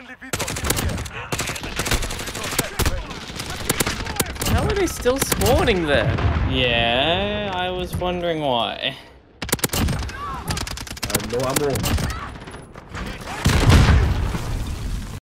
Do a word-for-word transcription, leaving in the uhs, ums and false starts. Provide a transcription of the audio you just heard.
How are they still spawning there? Yeah, I was wondering why. Uh, no ammo.